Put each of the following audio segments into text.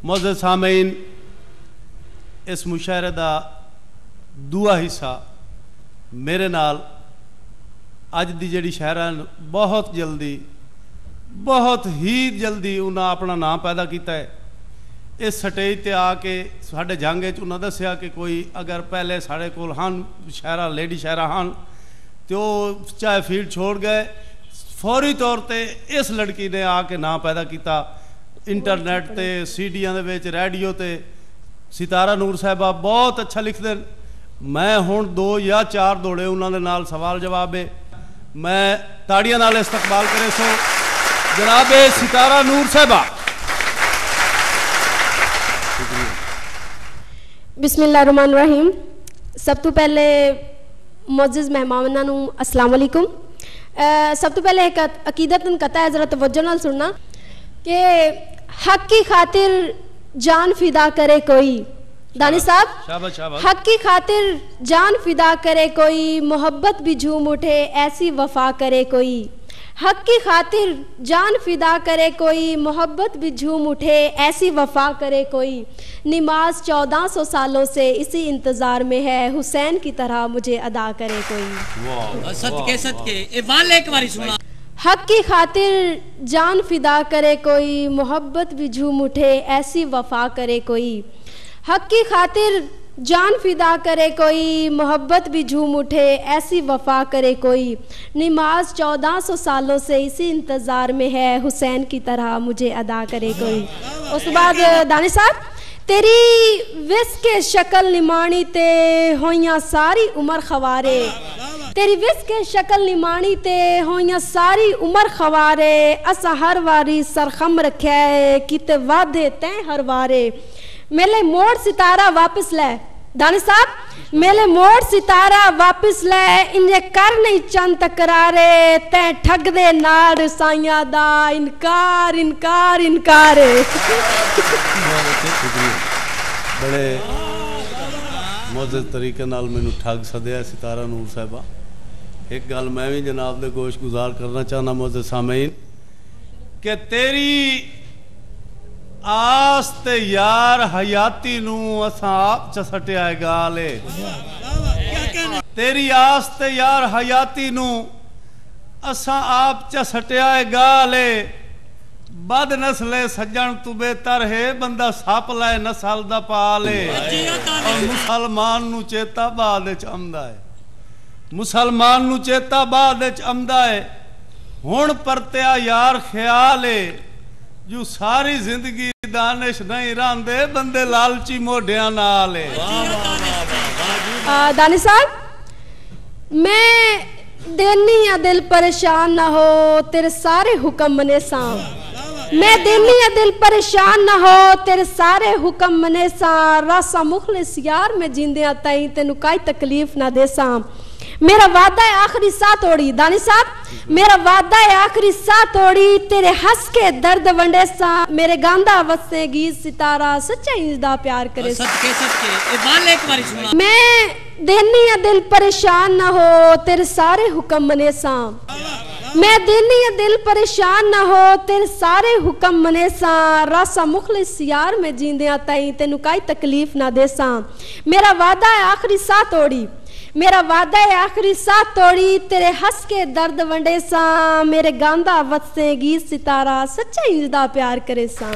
मोअज़्ज़िज़ सामीन, इस मुशायरे का दूआ हिस्सा मेरे नाल अज दी जिहड़ी शायरा बहुत ही जल्दी उन्हें अपना नाम पैदा किया है। इस स्टेज पर आके साढ़े जंग उन्हें दसिया कि कोई अगर पहले साढ़े कोल हन शायरा लेडी शायरा हन तो चाहे फील्ड छोड़ गए, फौरी तौर पर इस लड़की ने आके नाम पैदा किया। इंटरनेट ते सीडियां दे विच रेडियो ते सितारा नूर साहिबा बहुत अच्छा लिखते। मैं हुण 2 या 4 दौड़े उन्होंने नाल सवाल जवाब है, मैं ताड़ियां नाल इस्तकबाल करे सो जनाब सितारा नूर साहिबा। बिस्मिल्लाहिर्रहमानिर्रहीम। सब तो पहले मुअज़्ज़िज़ मेहमानां नूं अस्सलाम वालेकुम। सब तो पहले एक अकीदतन कता है, जरा तवज्जो नाल सुनना कि हक की खातिर जान फिदा करे कोई, दानी साहब, हक की खातिर जान फिदा करे कोई, मोहब्बत भी झूम उठे ऐसी वफा करे कोई। हक की खातिर जान फिदा करे कोई, मोहब्बत भी झूम उठे ऐसी वफा करे कोई। नमाज 1400 सालों से इसी इंतजार में है, हुसैन की तरह मुझे अदा करे कोई। सदके सदके ए वाले एक बारी सुना। हक की खातिर जान फिदा करे कोई, मोहब्बत भी झूम उठे ऐसी वफा करे कोई। हक की खातिर जान फिदा करे कोई, मोहब्बत भी झूम उठे ऐसी वफा करे कोई। नमाज 1400 सालों से इसी इंतज़ार में है, हुसैन की तरह मुझे अदा करे कोई। उस बाद दानी साहब, तेरी विस के शक्ल निमाणी ते होइयां सारी उम्र खवारे, तेरी विस के शक्ल निमाणी ते होइयां सारी उम्र खवारे। असा हर वारी सरखम रखा है किते वादे तैं हर वारे। मेले मोड़ सितारा वापस ले, दानी साहब, मेले मोड़ सितारा वापस ले, इन्हें कर नहीं चंद तकरारे, तैं ठग दे नाड़ साइया दा इनकार इनकार इनकार। बड़े मुअज़्ज़िज़ तरीके नाल मैनू ठग सदिया सितारा नूर साहिबा। एक गल मैं भी जनाब दे गोश गुजार करना चाहना मुअज़्ज़िज़ सामीन कि तेरी आस ते यार हयाती नू असां आप च सटिया है गाले। तेरी आस ते यार हयाती नू असां आप च सटिया है गाले। बद नस्ले सज्जन तू बेहतर है, बंदा सप लाए नस्ल दा पाले। और मुसलमान नू चेता बाद च आंदा है, मुसलमान नू चेता बाद च आंदा है। हुण परत्या यार ख्याल है, जो सारी जिंदगी दानिश नहीं रहांदे, बंदे लालची मोढियां नाल है। दानी साहब, मैं देनी या दिल परेशान ना हो तेरे सारे हुक्म मने सा। मैं देनी या दिल परेशान ना हो तेरे सारे हुक्म मने सा। रासा मुखलिस यार मैं जिंदिया ताई तेनू काई तकलीफ ना दे सा। मेरा वादा है आखिरी सा तोड़ी, दानी साहब, मेरा वादा है आखिरी सा तोड़ी, तेरे हंस के दर्द वंडे सा। मेरे गांदा वसे गीत सितारा सच्चा इंजदा प्यार करे। सदके सदके ए वाले एक बारी सुना। मैं देनी या दिल परेशान ना हो तेरे सारे हुक्म मने सा। मैं देनी या दिल परेशान ना हो तेरे सारे हुक्म मने सा। रासा मुखलिस यार मैं जिंदिया ताई तेनू काई तकलीफ ना दे सा। मेरा वादा है आखिरी सा तोड़ी, मेरा वादा है आखिरी सा तोड़ी, तेरे हंस के दर्द वंडे सा। मेरे गांदा वसे गीत सितारा सच्चा इंजदा प्यार करे सा।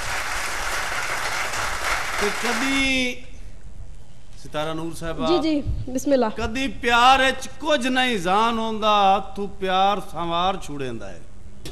तो कदी सितारा नूर साहिबा, जी जी बिस्मिल्लाह, कदी प्यार च कुछ नहीं जान होंदा, तू प्यार संवार छुड़ेंदा है।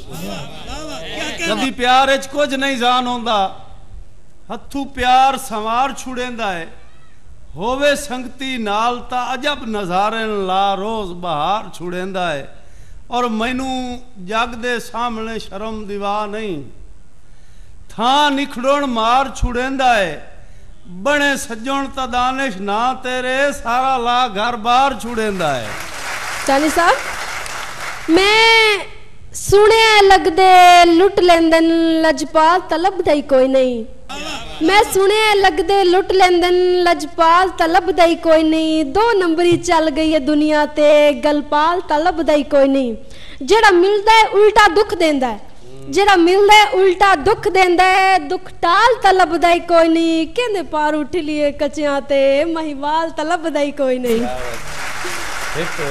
कदी प्यार च कुछ नहीं जान होंदा, हथू प्यार संवार छुड़ेंदा है। होवे संगती नाल ता अजब नज़ारे ला रोज बहार छुड़ेंदा है। और मैनू जग दे सामने शर्म दिवा नहीं, था निखड़ोण मार छुड़ेंदा है। बने सज्जण ता दानिश ना तेरे, सारा ला घर बार छुड़ेंदा है। चाली साहब, मैं सुने लगदे लुट लेंदन लजपाल तलब दई कोई नहीं। मैं सुने लगदे लुट लेंदन लजपाल तलब दई कोई नहीं। 2 नंबरी चल गई है दुनिया ते, गलपाल तलब दई कोई नहीं। जेड़ा मिलदा है उल्टा दुख देंदा है, ਜਿਹੜਾ ਮਿਲਦਾ ਹੈ ਉਲਟਾ ਦੁੱਖ ਦਿੰਦਾ ਹੈ, ਦੁੱਖ ਟਾਲ ਤਾਂ ਲੱਭਦਾ ਹੀ ਕੋਈ ਨਹੀਂ, ਕਹਿੰਦੇ ਪਾਰ ਉੱਠ ਲਈਏ ਕੱਚਿਆਂ ਤੇ ਮਹੀਵਾਲ ਤਾਂ ਲੱਭਦਾ ਹੀ ਕੋਈ ਨਹੀਂ। ਇੱਕ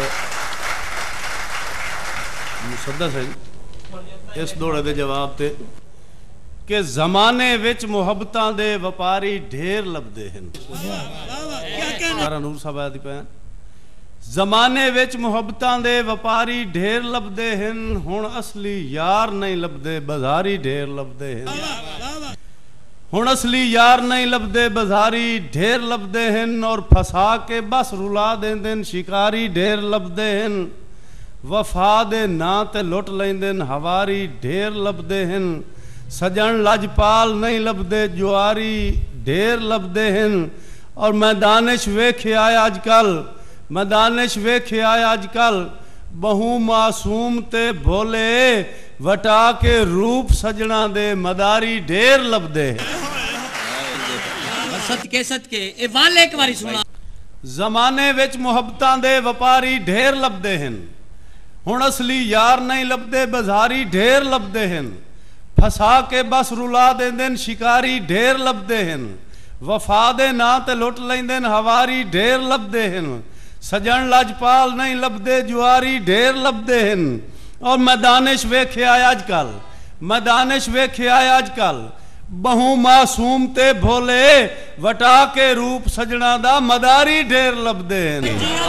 ਮੁਸੱਦਸ ਹੈ ਇਸ ਦੋੜੇ ਦੇ ਜਵਾਬ ਤੇ ਕਿ ਜ਼ਮਾਨੇ ਵਿੱਚ ਮੁਹੱਬਤਾਂ ਦੇ ਵਪਾਰੀ ਢੇਰ ਲੱਭਦੇ ਹਨ। ਸਾਰਾ ਨੂਰ ਸਾਹਿਬ ਆਇਆ ਦੀ ਪੈਣ ਜ਼ਮਾਨੇ ਵਿੱਚ ਮੁਹੱਬਤਾਂ ਦੇ ਵਪਾਰੀ ਢੇਰ ਲੱਭਦੇ ਹਨ, ਹੁਣ ਅਸਲੀ ਯਾਰ ਨਹੀਂ ਲੱਭਦੇ ਬਾਜ਼ਾਰੀ ਢੇਰ ਲੱਭਦੇ ਹਨ। ਹੁਣ ਅਸਲੀ ਯਾਰ ਨਹੀਂ ਲੱਭਦੇ ਬਾਜ਼ਾਰੀ ਢੇਰ ਲੱਭਦੇ ਹਨ, ਔਰ ਫਸਾ ਕੇ ਬਸ ਰੁਲਾ ਦਿੰਦੇ ਹਨ ਸ਼ਿਕਾਰੀ ਢੇਰ ਲੱਭਦੇ ਹਨ। ਵਫਾ ਦੇ ਨਾਂ ਤੇ ਲੁੱਟ ਲੈਂਦੇ ਹਨ ਹਵਾਰੀ ਢੇਰ ਲੱਭਦੇ ਹਨ। ਸਜਣ ਲਜਪਾਲ ਨਹੀਂ ਲੱਭਦੇ ਜੁਆਰੀ ਢੇਰ ਲੱਭਦੇ ਹਨ। ਔਰ ਮੈਦਾਨਿਸ਼ ਵੇਖਿਆ ਅੱਜ ਕੱਲ, ਮੈਦਾਨਿਸ਼ ਵੇਖਿਆ ਅੱਜ ਕੱਲ ਬਹੁ ਮਾਸੂਮ ਤੇ ਭੋਲੇ ਵਟਾ ਕੇ ਰੂਪ ਸਜਣਾ ਦੇ ਮਦਾਰੀ ਢੇਰ ਲੱਭਦੇ सदके सदके ए वाले एक बारी सुना। ਜ਼ਮਾਨੇ ਵਿੱਚ ਮੁਹੱਬਤਾਂ ਦੇ ਵਪਾਰੀ ਢੇਰ ਲੱਭਦੇ ਹਨ, ਹੁਣ ਅਸਲੀ ਯਾਰ ਨਹੀਂ ਲੱਭਦੇ ਬਾਜ਼ਾਰੀ ਢੇਰ ਲੱਭਦੇ ਹਨ। ਫਸਾ ਕੇ ਬਸ ਰੁਲਾ ਦਿੰਦੇ ਨੇ ਸ਼ਿਕਾਰੀ ਢੇਰ ਲੱਭਦੇ ਹਨ। ਵਫਾ ਦੇ ਨਾਂ ਤੇ ਲੁੱਟ ਲੈਂਦੇ ਨੇ ਹਵਾਰੀ ਢੇਰ ਲੱਭਦੇ ਹਨ। ਸਜਣ ਲਜਪਾਲ ਨਹੀਂ ਲੱਭਦੇ ਜੁਆਰੀ ਢੇਰ ਲੱਭਦੇ ਹਨ। ਔਰ ਮੈਦਾਨਿਸ਼ ਵੇਖਿਆ ਅੱਜ ਕੱਲ, ਮੈਦਾਨਿਸ਼ ਵੇਖਿਆ ਅੱਜ ਕੱਲ ਬਹੁ ਮਾਸੂਮ ਤੇ ਭੋਲੇ ਵਟਾ ਕੇ ਰੂਪ ਸਜਣਾ ਦਾ ਮਦਾਰੀ ਢੇਰ ਲੱਭਦੇ ਹਨ।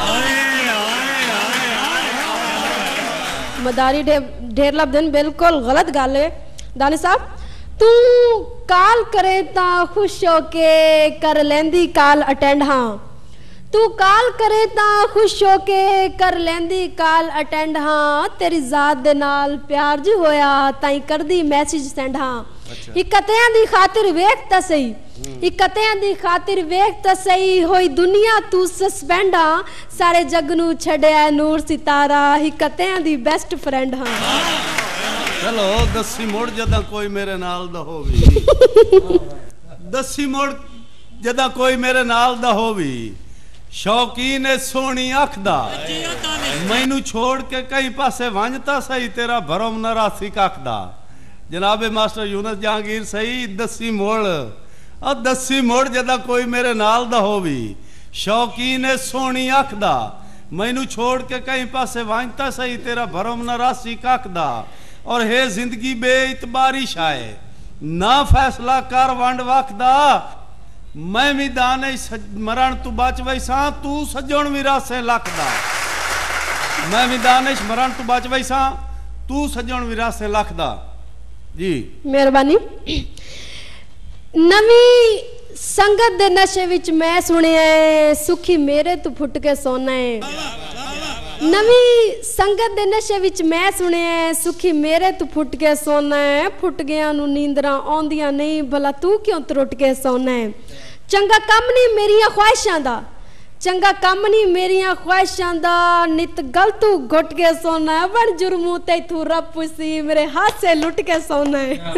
ਮਦਾਰੀ ਢੇਰ ਲੱਭਦੇ ਨੇ, ਬਿਲਕੁਲ ਗਲਤ ਗੱਲ ਹੈ ਦਾਨੀ ਸਾਹਿਬ। ਤੂੰ ਕਾਲ ਕਰੇ ਤਾਂ ਖੁਸ਼ ਹੋ ਕੇ ਕਰ ਲੈਂਦੀ ਕਾਲ ਅਟੈਂਡ, ਹਾਂ ਤੂੰ ਕਾਲ ਕਰੇ ਤਾਂ ਖੁਸ਼ ਹੋ ਕੇ ਕਰ ਲੈਂਦੀ ਕਾਲ ਅਟੈਂਡ, ਹਾਂ ਤੇਰੀ ਜ਼ਾਤ ਦੇ ਨਾਲ ਪਿਆਰ ਜੀ ਹੋਇਆ ਤਾਈ ਕਰਦੀ ਮੈਸੇਜ ਸੈਂਡ, ਹਾਂ ਇਕੱਤਿਆਂ ਦੀ ਖਾਤਰ ਵੇਖ ਤਾਂ ਸਹੀ, ਇਕੱਤਿਆਂ ਦੀ ਖਾਤਰ ਵੇਖ ਤਾਂ ਸਹੀ ਹੋਈ ਦੁਨੀਆ ਤੂੰ ਸਸਪੈਂਡ, ਹਾਂ ਸਾਰੇ ਜੱਗ ਨੂੰ ਛੱਡਿਆ ਨੂਰ ਸਿਤਾਰਾ ਇਕੱਤਿਆਂ ਦੀ ਬੈਸਟ ਫਰੈਂਡ, ਹਾਂ। ਚਲੋ ਦੱਸੀ ਮੁੜ ਜਦੋਂ ਕੋਈ ਮੇਰੇ ਨਾਲ ਦਾ ਹੋਵੇ, ਦੱਸੀ ਮੁੜ ਜਦੋਂ ਕੋਈ ਮੇਰੇ ਨਾਲ ਦਾ ਹੋਵੇ, ਸ਼ੌਕੀਨ ਏ ਸੋਹਣੀ ਅੱਖ ਦਾ ਮੈਨੂੰ ਛੋੜ ਕੇ ਕਈ ਪਾਸੇ ਵੰਝਤਾ ਸਹੀ ਤੇਰਾ ਭਰਮ ਨਰਾਸੀ ਕੱਖ ਦਾ। ਜਨਾਬੇ ਮਾਸਟਰ ਯੂਨਸ ਜਹਾਂਗੀਰ ਸਹੀ ਦੱਸੀ ਮੁੜ, ਆ ਦੱਸੀ ਮੁੜ ਜਦੋਂ ਕੋਈ ਮੇਰੇ ਨਾਲ ਦਾ ਹੋਵੇ, ਸ਼ੌਕੀਨ ਏ ਸੋਹਣੀ ਅੱਖ ਦਾ ਮੈਨੂੰ ਛੋੜ ਕੇ ਕਈ ਪਾਸੇ ਵੰਝਤਾ ਸਹੀ ਤੇਰਾ ਭਰਮ ਨਰਾਸੀ ਕੱਖ ਦਾ। ਔਰ ਹੈ ਜ਼ਿੰਦਗੀ ਬੇਇਤਬਾਰੀ ਸ਼ਾਏ ਨਾ ਫੈਸਲਾ ਕਰ ਵੰਡ ਵਖ ਦਾ, ਮੈਂ ਵੀ ਦਾਨੇ ਮਰਨ ਤੂੰ ਬਚ ਵੈਸਾਂ ਤੂੰ ਸੱਜਣ ਵਿਰਾਸੇ ਲੱਖ ਦਾ। ਮੈਂ ਵੀ ਦਾਨਿਸ਼ ਮਰਨ ਤੂੰ ਬਚ ਵੈਸਾਂ ਤੂੰ ਸੱਜਣ ਵਿਰਾਸੇ ਲੱਖ ਦਾ। ਜੀ ਮਿਹਰਬਾਨੀ। ਨਵੀਂ ਸੰਗਤ ਦੇ ਨਸ਼ੇ ਵਿੱਚ ਮੈਂ ਸੁਣਿਆ ਸੁਖੀ ਮੇਰੇ ਤੂੰ ਫੁੱਟ ਕੇ ਸੋਨਾ ਹੈ, ਨਵੀਂ ਸੰਗਤ ਦੇ ਨਸ਼ੇ ਵਿੱਚ ਮੈਂ ਸੁਣਿਆ ਸੁਖੀ ਮੇਰੇ ਤੂੰ ਫੁੱਟ ਕੇ ਸੋਨਾ ਹੈ, ਫੁੱਟ ਗਿਆ ਨੂੰ ਨੀਂਦਰਾਂ ਆਉਂਦੀਆਂ ਨਹੀਂ ਭਲਾ ਤੂੰ ਕਿਉਂ ਤਰੁੱਟ ਕੇ ਸੋਨਾ ਹੈ। ਚੰਗਾ ਕੰਮ ਨਹੀਂ ਮੇਰੀਆਂ ਖੁਆਇਸ਼ਾਂ ਦਾ, ਚੰਗਾ ਕੰਮ ਨਹੀਂ ਮੇਰੀਆਂ ਖੁਆਇਸ਼ਾਂ ਦਾ ਨਿਤ ਗਲਤੂ ਘੁੱਟ ਕੇ ਸੋਨਾ ਹੈ, ਬੜ ਜੁਰਮੂ ਤੇ ਤੂੰ ਰੱਬ ਪੁੱਛੀ ਮੇਰੇ ਹੱਥ ਸੇ ਲੁੱਟ ਕੇ ਸੋਨਾ ਹੈ।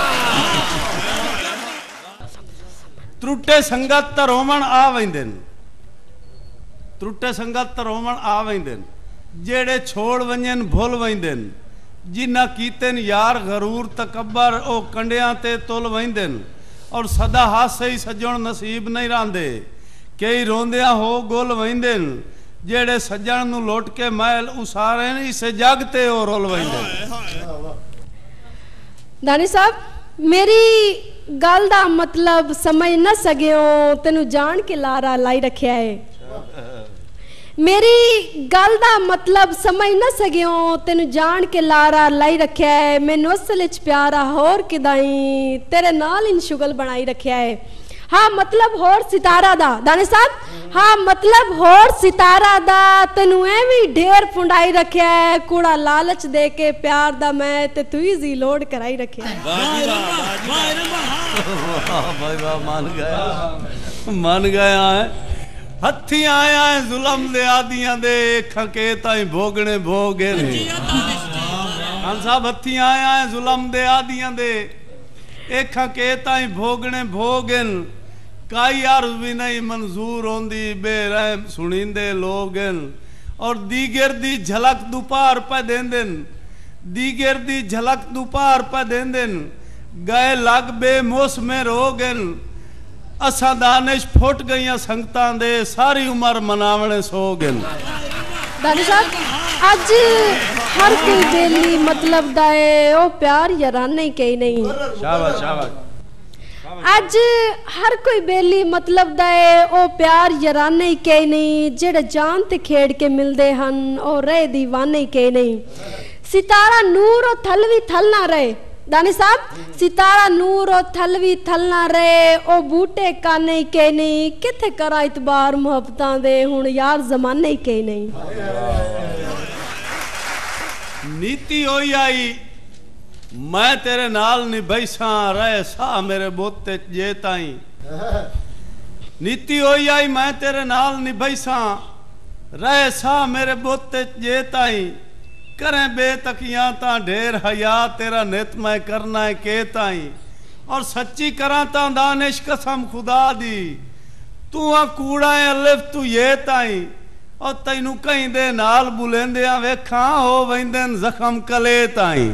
ਤਰੁੱਟੇ ਸੰਗਤ ਧਰੋਵਣ ਆ ਵੈਂਦੇ ਨੇ, ਤਰੁੱਟੇ ਸੰਗਤ ਧਰੋਵਣ ਆ ਵੈਂਦੇ ਨੇ, ਜਿਹੜੇ ਛੋੜ ਵੰਜਨ ਭੁੱਲ ਵੈਂਦੇ ਨੇ, ਜਿਨ੍ਹਾਂ ਕੀਤੇ ਨੇ ਯਾਰ ਗਰੂਰ ਤਕੱਬਰ ਉਹ ਕੰਡਿਆਂ ਤੇ ਤੁਲ ਵੈਂਦੇ ਨੇ। ਔਰ ਸਦਾ ਹਾਸੇ ਹੀ ਸੱਜਣ ਨਸੀਬ ਨਹੀਂ ਰਹਿੰਦੇ, ਕਈ ਰੋਂਦਿਆਂ ਹੋ ਗੁੱਲ ਵੈਂਦੇ ਨੇ, ਜਿਹੜੇ ਸੱਜਣ ਨੂੰ ਲੁੱਟ ਕੇ ਮਹਿਲ ਉਸਾਰੇ ਨੇ ਇਸੇ ਜਗ ਤੇ ਉਹ ਰੁਲ ਵੈਂਦੇ। ਦਾਨੀ ਸਾਹਿਬ ਮੇਰੀ ਗੱਲ ਦਾ ਮਤਲਬ ਸਮਝ ਨਾ ਸਕਿਓ ਤੈਨੂੰ ਜਾਣ ਕੇ ਲਾਰਾ ਲਾਈ ਰੱਖਿਆ ਹੈ, ਮੇਰੀ ਗੱਲ ਦਾ ਮਤਲਬ ਸਮਝ ਨਾ ਸਕਿਓ ਤੈਨੂੰ ਜਾਣ ਕੇ ਲਾਰਾ ਲਾਈ ਰੱਖਿਆ ਹੈ, ਮੈਨੂੰ ਅਸਲ ਵਿੱਚ ਪਿਆਰਾ ਹੋਰ ਕਿਦਾਈ ਤੇਰੇ ਨਾਲ ਇਨ ਸ਼ੁਗਲ ਬਣਾਈ ਰੱਖਿਆ ਹੈ। ਹਾਂ ਮਤਲਬ ਹੋਰ ਸਿਤਾਰਾ ਦਾ ਦਾਨੇ ਸਾਹਿਬ, ਹਾਂ ਮਤਲਬ ਹੋਰ ਸਿਤਾਰਾ ਦਾ ਤੈਨੂੰ ਐਵੇਂ ਢੇਰ ਫੁੰਡਾਈ ਰੱਖਿਆ ਹੈ, ਕੂੜਾ ਲਾਲਚ ਦੇ ਕੇ ਪਿਆਰ ਦਾ ਮੈਂ ਤੇ ਤੂੰ ਹੀ ਲੋਡ ਕਰਾਈ ਰੱਖਿਆ ਹੈ। भाई वाह मान गया है हथी आया है जुलम दे आदियां दे खके ताई भोगने भोगे ने। खान साहब हथी आया है जुलम दे आदियां दे खके ताई भोगने भोगन, काई अर्ज भी नहीं मंजूर होंदी बेरहम सुनिंदे लोगन। और दीगर दी झलक दुपार पे देंदन, दीगर दी झलक दुपार पा देंदन गए लग बेमौसमे रोगन असा दानिश फुट गईयां संगतां दे सारी उम्र मनावणे सोगन। दानी साहब अज हर कोई बेली मतलब दा है ओ प्यार याराने के नहीं। शाबाश शाबाश। अज हर कोई बेली मतलब दा है ओ प्यार याराने के नहीं जेड़े जान ते खेड़ के मिलदे हन और रहे दीवाने के नहीं। सितारा नूर और थलवी थल ना रहे दानी साहब सितारा नूर और थलवी थल ना रहे ओ बूटे काने के नहीं किथे करा इतबार मोहब्बतां दे हुण यार जमाने के नहीं। नीति होई आई मैं तेरे नाल निभैसा रहे सा मेरे बोते जे ताई। नीति होई आई मैं तेरे नाल निभैसा रहे सा मेरे बोते जे ताई करें बेतकियां ता ढेर हया तेरा नित मैं करना है के ताई और सच्ची करा ता दानिश कसम खुदा दी तू आ कूड़ा है अलिफ तू ये ताई और तैनू कहीं दे नाल बुलेंदे वेखा हो वंदन जख्म कले ताई।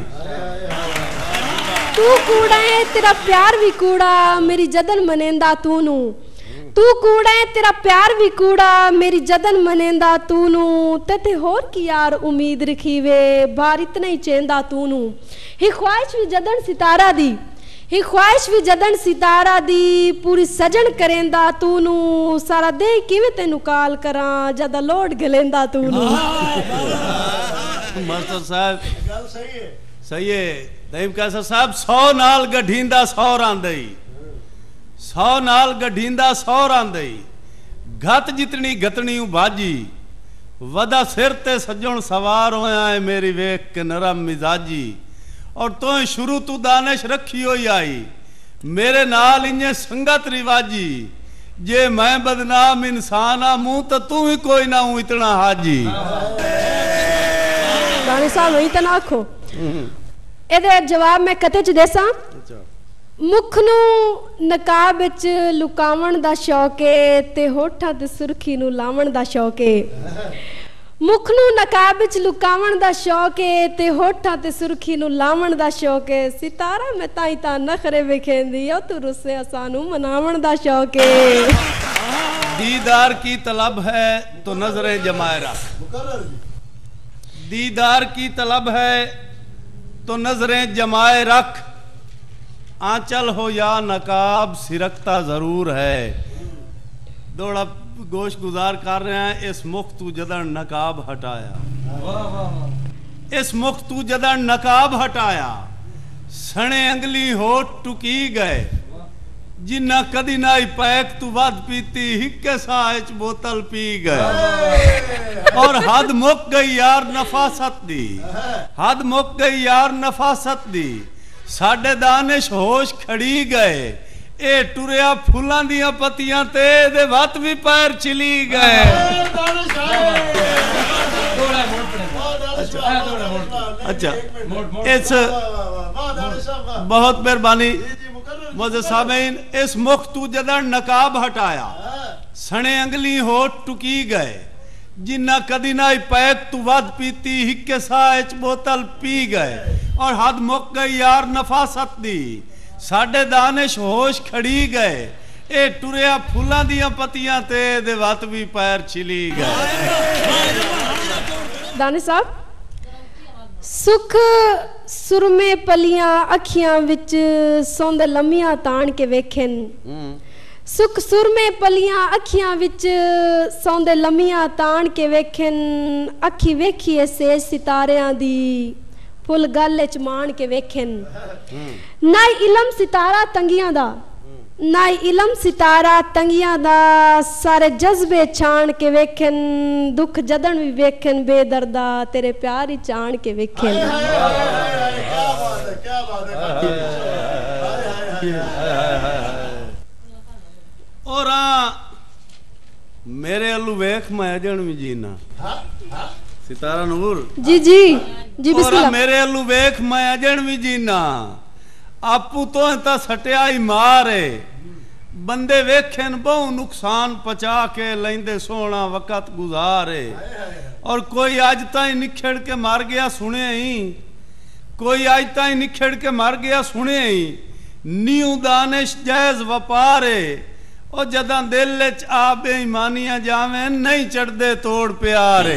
तू कूड़ा है तेरा प्यार भी कूड़ा मेरी जदन मनेंदा तू नू। तू कूड़ा है तेरा प्यार भी कूड़ा मेरी जदन मनेंदा तू नू ते होर की यार उम्मीद रखी वे बार इतना ही चेंदा तू नू। ही ख्वाहिश भी जदन सितारा दी ही ख्वाहिश भी जदन सितारा दी पूरी सजन करेंदा तू नू सारा दे किवें तेनू काल करा जदा लोड गलेंदा तू नू। मास्टर साहब गल सही है दईम कैसर साहब 100 नाल गढ़ींदा 100 रांदई 100 नाल गढ़ींदा 100 रांदई घत जितनी गतनी बाजी वदा सिर ते सजण सवार होया है मेरी वेख के नरम मिजाजी और तो शुरू तू दानिश रखी होई आई मेरे नाल इन्ने संगत रिवाजी जे मैं बदनाम इंसान आ मुंह तो तू ही कोई ना हूं इतना हाजी। दानी साहब वही तना आखो एदे जवाब मैं कते च देसा। मुख नू नकाब विच लुकावण दा शौक है ते होठां ते सुर्खी नू लावण दा शौक है। मुख नू नकाब विच लुकावण दा शौक है ते होठां ते सुर्खी नू लावण दा शौक है। सितारा मैं ताई ता नखरे विखेंदी ओ तू रुसे सानू मनावण दा शौक है। दीदार की तलब है तो नजरें जमाए रख दीदार की तलब है तो नजरें जमाए रख आंचल हो या नकाब सिरकता जरूर है। दौड़ा गोश गुजार कर रहे हैं इस मुख तू जदन नकाब हटाया इस मुख तू जदन नकाब हटाया सने अंगली होठ टुकी गए जिन्ना कदी ना पैक तू वध पीती हिक्के साच बोतल पी गए और हद मुक गई यार नफासत दी हद मुक गई यार नफासत दी साडे दानिश होश खड़ी गए ए टुरिया फूलां दियां पत्तियां ते दे वत भी पैर चिली गए। अच्छा इस बहुत मेहरबानी मुझे सामीन इस मुख तू जदन नकाब हटाया सने अंगली होठ टुकी गए जिन्ना कदी ना पैक तू वध पीती हिक्के साच बोतल पी गए और हद मुक गई यार नफासत दी साडे दानिश होश खड़ी गए ए टुरिया फूलां दियां पत्तियां ते दे वत भी पैर छिली गए। दानिश साहब सुख सुरमे पलियां अखियां विच सौंदे लम्मियां तान के वेखन सुख सुरमे पलियां अखियां विच सौंदे लम्मियां तान के वेखन अखी वेखिए से सितारियां दी फुल गल च मान के वेखन ना इलम सितारा तंगियां दा ना इलम सितारा तंगियां दा सारे जज्बे छान के वेखन दुख जदन भी वेखन बेदर्दा तेरे प्यार ही चान के वेखन। क्या बात है और मेरे अल्लू वेख मैं अजन भी जीना सितारा नूर जी जी जी और मेरे अल्लू वेख मैं अजन भी जीना आपू तो इतना सटिया ही मारे बंदे वेखेन बहु नुकसान पचा के लेंदे सोना वक्त गुजारे और कोई आज ताई निखड़ के मार गया सुने ही कोई आज ताई निखड़ के मर गया सुने ही नीऊ दानिश जायज वपारे और जदा दिल च आ बेईमानियां जावे नहीं चढ़दे तोड़ प्यारे।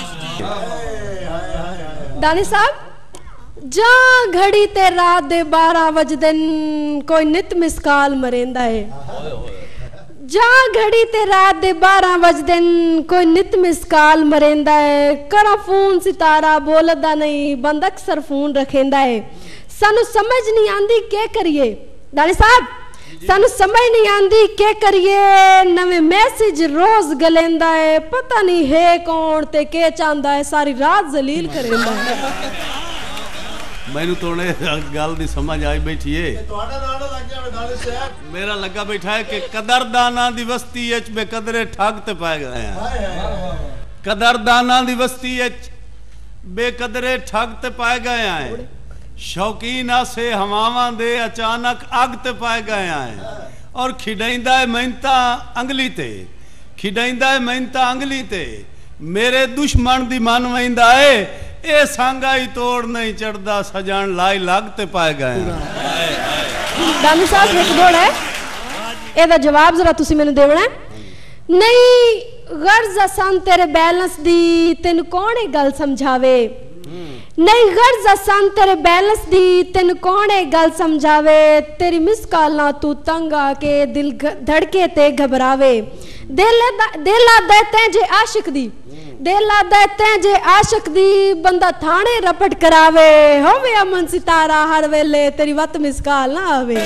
दानिश साहब जा घड़ी ते रात दे 12 बजदन कोई नित मिसकाल मरेंदा है। जा घड़ी ते रात दे 12 बजदन कोई नित मिसकाल मरेंदा है। करा फोन सितारा बोलदा नहीं बंद अक्सर फोन रखेंदा है। सानू समझ नहीं आंदी के करिए दानिश साहब, सानू समझ नहीं आंदी के करिए। नवे मैसेज रोज गलेंदा है, पता नहीं है कौन ते के चांदा है, सारी रात जलील करेंदा है। मैनू तो गल दी समझ आई बैठी है, मेरा लगा बैठा है कि कदरदाना दी बस्ती एच बेकदरे ठग ते पाए गए हैं। कदरदाना दी बस्ती एच बेकदरे ठग ते पाए गए हैं। शौकीन आसे हवावां दे अचानक अग ते पाए गए हैं। और खिडाइंदा है मेहनता अंगली ते, खिडाइंदा है मेहनता अंगली ते। मेरे दुश्मन दी मन वहिंदा है ए सांगा ही तोड़ नहीं चढ़दा सजान लाई लागते पाए गए हैं। दानिश साहब एक दौड़ है, एदा जवाब जरा तुसी मैनू देवना है। नहीं गर्ज असन तेरे बैलेंस दी तेन कौन है गल समझावे। नहीं गर्ज असन तेरे बैलेंस दी तेन कौन है गल समझावे। तेरी मिस कॉल ना तू तंग आके दिल धड़के ते घबरावे। दिल आदा तैं जे आशिक दी, दिल आदा तैं जे आशिक दी बंदा थाने रपट करावे। होवे अमन सितारा हर वेले तेरी वत मिस कॉल ना आवे।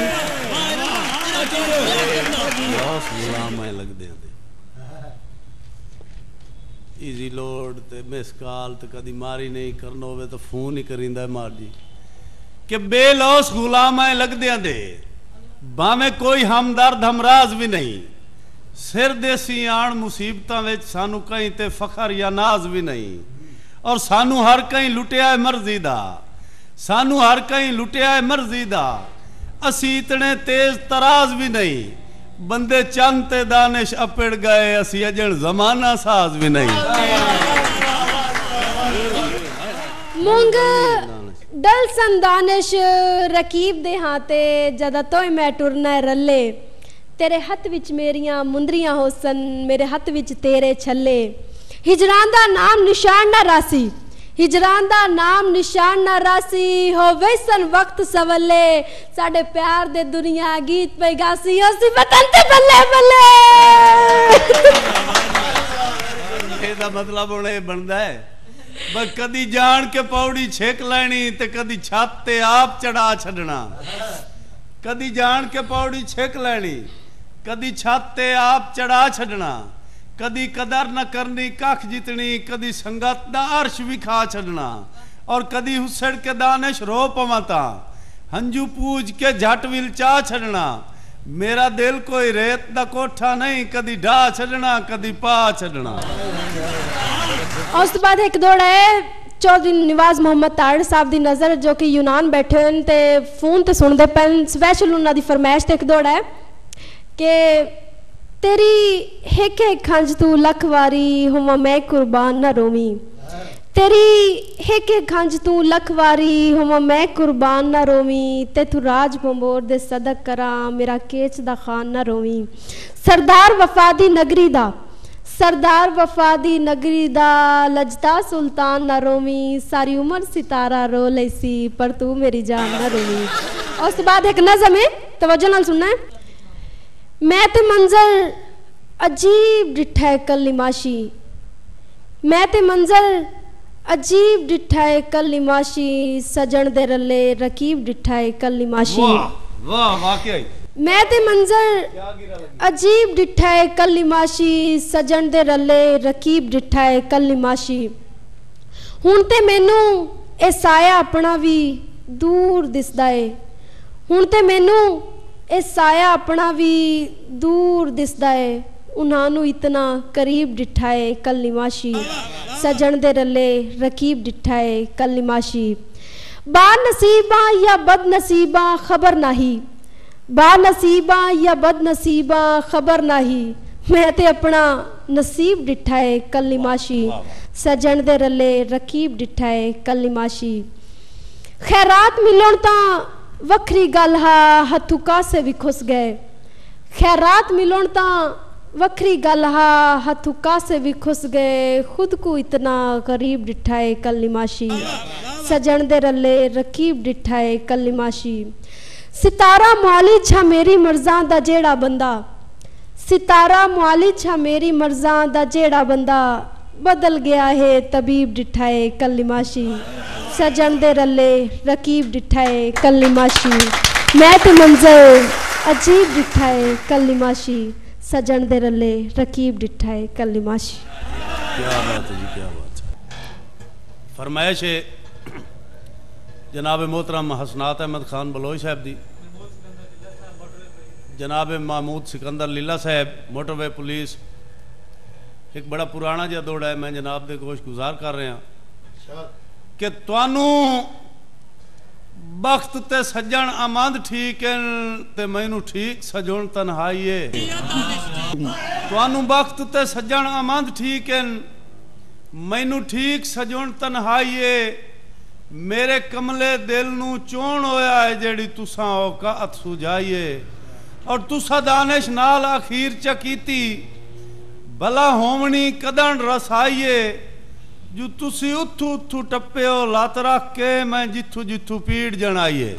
इजी लोड ते मिस कॉल ते कदी मारी नहीं करना होवे तो फोन ही करिंदा मार जी कि बेलौस गुलाम है लगदे दे भावें कोई हमदर्द हमराज भी नहीं। सिर देसी आन मुसीबतां विच सानू कहीं ते फखर या नाज भी नहीं। और सानू हर कहीं लुटिया है मर्जी दा, सानू हर कहीं लुटिया है मर्जी दा। असी इतने तेज तराज भी नहीं, बंदे चंद ते दानिश अपेड़ गए असी अजन जमाना साज भी नहीं। मूंग डल सन दानिश रकीब दे हाथे जदा तोय मैं टुरना रले। तेरे हथ विच मेरियां मुंदरियां होसन, मेरे हथ विच तेरे छले। हिजरान दा नाम निशान ना रासी, हिजरान दा नाम निशान ना रासी। हो वैसन वक्त सवले साडे प्यार दे दुनिया गीत पे गासी। असी वतन ते बल्ले बल्ले। ਇਹਦਾ मतलब ਹੁਣ ਇਹ ਬਣਦਾ ਹੈ बस कदी जान के पौड़ी छेक लैनी ते कदी छत ते आप चढ़ा छड़ना। कदी जान के पौड़ी छेक लैनी, कदी छत ते आप चढ़ा छड़ना। कदी कदर न करनी कख जितनी, कदी संगत दा अर्श भी खा छड़ना। और कदी हुसड़ के दानिश रो पवता, हंजू पूज के झट विल चा छड़ना। मेरा दिल कोई रेत दा कोठा नहीं, कदी ढा छड़ना कदी पा छड़ना। उस तो बाद एक दौड़ है चौधरी निवाज मोहम्मद ताड़ साहब दी नज़र जो कि यूनान बैठे हैं ते फोन ते सुनते पैन। स्पैशल उन्होंने दी फरमाइश ते एक दौड़ है कि तेरी एक एक खंज तू लख वारी हुआ मैं कुर्बान न रोवी। तेरी एक एक खंज तू लख वारी हुआ मैं कुर्बान न रोवी। ते तू राज बंबोर दे सदक करा मेरा केच दा खान न रोवी। सरदार वफादी नगरी दा, सरदार वफादी नगरी दा लजता सुल्तान न रोवी। सारी उम्र सितारा रो लैसी पर तू मेरी जान न रोवी। और उसके बाद एक नज़म है, तवज्जो नाल सुनना है। मैं ते मंजर अजीब डिठा है कल निमाशी, मैं ते मंजर अजीब डिठा है कल निमाशी। सजन दे रले रकीब डिठा है कल निमाशी। वाह वाह वाकई मैं ते मंजर अजीब डिठा है कल निमाशी। सजन दे रले रकीब डिठा है कल निमाशी। हुण ते मैनू ए साया अपना भी दूर दिसदा है। हुण ते मैनू ए साया अपना भी दूर दिसदा है। उन्हानू इतना करीब डिठा है कल निमाशी। सजन दे रले रकीब डिठा है कल निमाशी। बार नसीबा या बद नसीबा खबर नाही, बार नसीबा या बद नसीबा खबर नाही। मैं ते अपना नसीब डिठा है कल निमाशी। सजन दे रले रकीब डिठा है कल निमाशी। खैरात मिलन तां वखरी गल हा हथू कासे भी खुस गए। खैरात मिलन तां वखरी गल हा हथू कासे भी खुस गए। खुद को इतना गरीब डिठाए कलिमाशी, सजन दे रले रकीब डिठाए कलिमाशी। सितारा मौली छा मेरी मर्जां दा जेड़ा बंदा, सितारा मौली छा मेरी मर्जां दा जेड़ा बंदा, बदल गया है तबीब डिठाए कलिमाशी, सजन दे रले रकीब डिठाए कलिमाशी। मैं तो मंजर अजीब डिठाए कलिमाशी, सजन दे रले रकीब डिठाए कलिमाशी। क्या बात है जी, क्या बात है। फरमाइश है जनाब मोहतरम हसनात अहमद खान बलोच साहब दी, जनाब महमूद सिकंदर लीला साहब मोटरवे पुलिस। एक बड़ा पुराना जिहा दौड़ा है, मैं जनाब दे गोश गुजार कर रहा कि तुहानू बख्त ते सज्जन आमंद ठीक है ते मैनू ठीक सजन तन्हाई है। तुहानू बख्त ते सज्जन आमंद ठीक है मैनू ठीक सजन तन्हाई है। मेरे कमले दिल नू चोण होया है जेड़ी तुसा औकात सुझाइए, और तुसा दानिश नाल आखिर च कीती भला होवनी कदन रसाइए। जो तुसी उथू उथू टप्पे हो लात रख के मैं जिथू जिथू पीड़ जनाइए।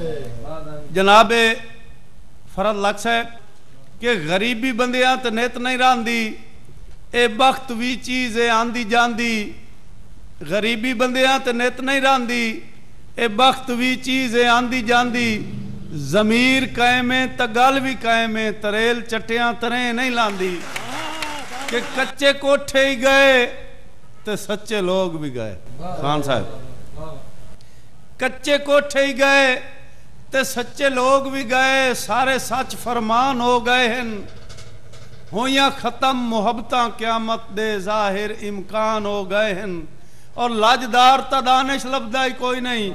जनाबे फरद लग साहब कि गरीबी बंदियां ते नित नहीं रहांदी, ए बख्त भी चीज़ है आंदी जांदी। गरीबी बंदियां ते नित नहीं रहांदी, ए बख्त भी चीज़ है आंदी जांदी। जमीर कायम है त गल भी कायम है, तरेल चट्टियां तरें नहीं लांदी। कि कच्चे कोठे ही गए तो सच्चे लोग भी गए। खान साहब कच्चे कोठे ही गए तो सच्चे लोग भी गए, सारे सच फरमान हो गए हैं। होइयां खत्म मुहब्बतां क्यामत दे जाहिर इम्कान हो गए हैं, और लाजदार तदानिश लब्दा ही कोई नहीं,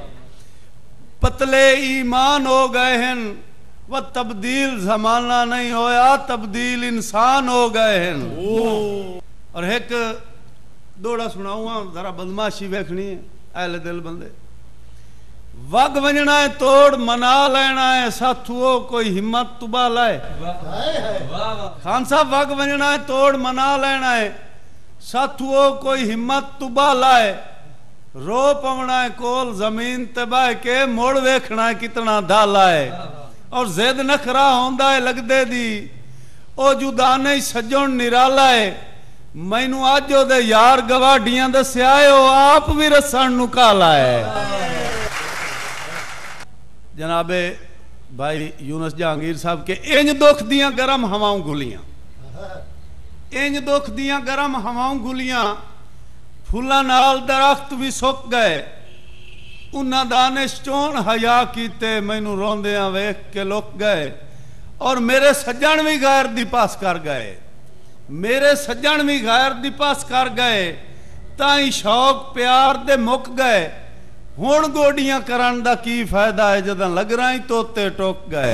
पतले ईमान हो गए हैं। वह तब्दील जमाना नहीं होया, तब्दील इंसान हो गए हैं। और एक दौड़ा सुनाऊंगा, जरा बदमाशी देखनी है अहले दिल बंदे। वग वंजना है तोड़ मना लेना है साथुओ कोई हिम्मत तुबा लाए। खान साहब वग वंजना है तोड़ मना लेना है साथुओ कोई हिम्मत तुबा लाए। रो पवना है कोल जमीन तबाह के मोड़ वेखना है कितना डाला है। और जिद नखरा होंदा है लगदे दी ओ जुदा नहीं सज्जन निराला है। मैनू अज ओदे यार गवाडियां दस्या है ओ आप भी रसन नु काला है। जनाबे भाई यूनुस जहांगीर साहब के इंज दुख दियां गरम हवाओं गुलियां, इंज दुख दियां गरम हवाओं गुलियां। फुल्लां नाल दरख्त भी सुक गए, उन्हां दानिश चोण हया कीते मैनू रोंदियां वेख के लुक गए। और मेरे सज्जन भी गैर दी पास कर गए, मेरे सज्जन भी गैर दी पास कर गए। ताई शौक प्यार दे मुक गए, हुण गोडियां करन दा की फायदा है जदां लगरा ही तोते टुक गए।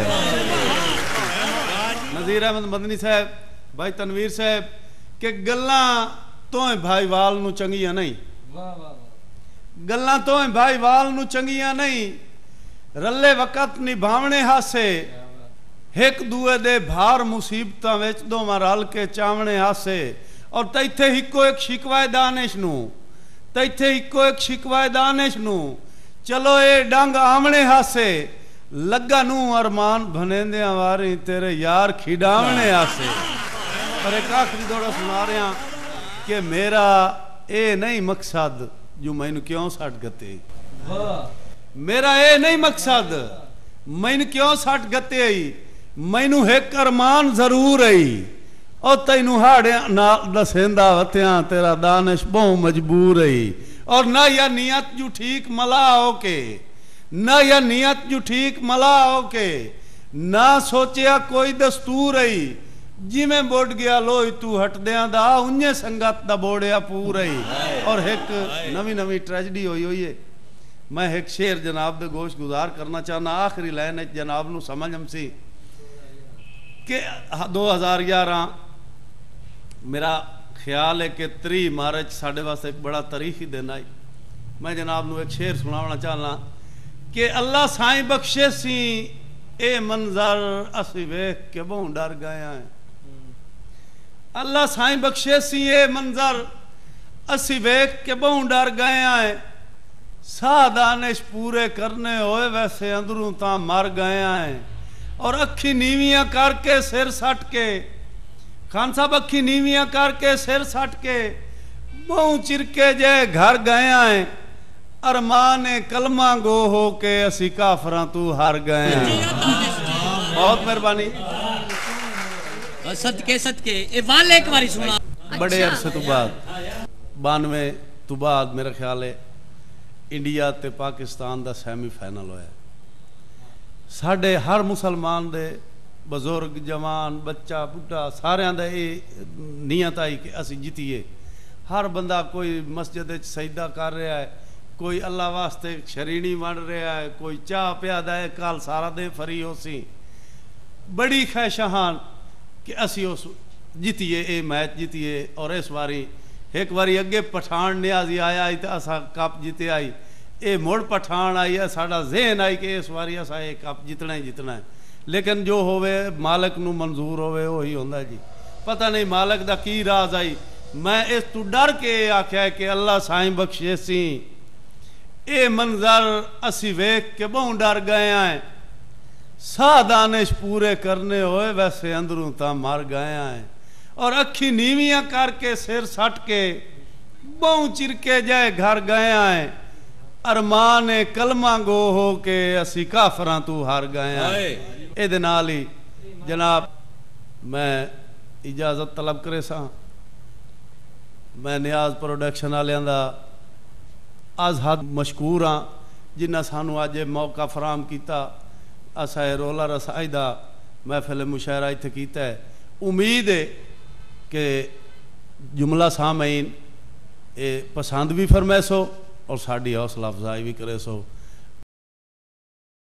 नज़ीर अहमद मदनी साहब, भाई तनवीर साहब के गल्लां तोए भाई वाल नू चंगियां नहीं, गल्लां तोए भाई वाल नू चंगियां नहीं। रले वक़्त निभावने हासे, एक दूए दे भार मुसीबतां विच दोवां रल के चावणे हासे। और तैथे हिको एक शिकवाए दानिश नू, तैथे हिको एक शिकवाए दानिश नू। चलो ए डंग आमने हासे, लगा नू अरमान भनेंदियां वारी तेरे यार खिडावने हासे। और एक आखिरी दौड़ा सुना रहा कि मेरा ए नहीं मकसद जो मैनू क्यों सट गते, मेरा ए नहीं मकसद मैनू क्यों सट गते आई। मैनू एक अरमान जरूर आई, और तैनू हाड़े नाल दसेंदा वत्या तेरा दानिश बहु मजबूर आई। और ना या नियत जू ठीक मला होके, ना या नियत जू ठीक मला होके, ना सोचिया कोई दस्तूर आई। जिमें बुढ़ गया लोई तू हटदियां दा उन्ने संगत दा बोड़िया पूर आई। और एक नवी नवी ट्रेजडी हुई हुई है। मैं एक शेर जनाब दे गोश गुजार करना चाहना, आखिरी लाइन जनाब नू समझ हमसी कि 2011 मेरा ख्याल है कि 3 मार्च साढ़े वास्ते एक बड़ा तारीखी दिन आई। मैं जनाब नू एक शेर सुनाना चाहना कि अल्लाह साईं बख्शे सी ए मंजर असी वेख के बहुत डर गए हैं। अल्लाह साईं बख्शे सी ए मंजर असी वेख के बहुत डर गए हैं। साह दानिश पूरे करने होए वैसे अंदरों ता मर गए हैं। और अखी नीवियां करके सिर सट के, खान साहब अखी नीवियां करके सिर सट के बहु चिरके जे घर गए हैं। अरमान कलमा गो हो के असी काफरा तू हार गए हैं। बहुत मेहरबानी। सदके सदके ए वाले एक बारी सुना। बड़े अरसे तो बाद 92 तो बाद मेरा ख्याल है इंडिया ते पाकिस्तान दा सैमीफाइनल होया। साढ़े हर मुसलमान दे बजुर्ग जवान बच्चा बुढ़ा सारिਆਂ ਦਾ ਇਹ ਨੀਅਤ आई कि ਅਸੀਂ ਜਿੱਤੀਏ। हर बंदा कोई मस्जिद सजदा कर रहा है, कोई अल्लाह वास्ते शरीनी वंड रहा है, कोई चाह पियादा है कल सारा दे फरी हो सी। बड़ी ख्वाहिशां कि असी उस जितिए ये मैच जितिए। और इस बारी एक बारी अगे पठान न्याजी आया तो असा कप जीते आई, ये मुड़ पठान आई है साड़ा जहन आई कि इस बारी असा ये कप जितना ही जितना है। लेकिन जो होवे मालक नू मंजूर होवे वही होंदा जी। पता नहीं मालक दा की राज आई। मैं इस तू डर के आख्या कि अल्लाह साईं बख्शे सी ए मंजर असी वेख के बहुत डर गए हैं। साह दानिश पूरे करने होए वैसे अंदरों ता मर गए हैं। और अखी नीवियां करके सिर सट के बहु चिरके जाए घर गए हैं। अरमान कलमा गो हो के असी काफरा तू हार गए हैं। ए नाल ही जनाब मैं इजाजत तलब करे सा। मैं नियाज प्रोडक्शन वालियां दा अज हद मशकूर हाँ जिन्हें सानू अज मौका फराम किया। असा रोला रसाई का महफिल मुशायरा इत्थे कीता है। उम्मीद है कि जुमला सामईन ये पसंद भी फरमैसो और साड़ी हौसला अफजाई भी करे सो।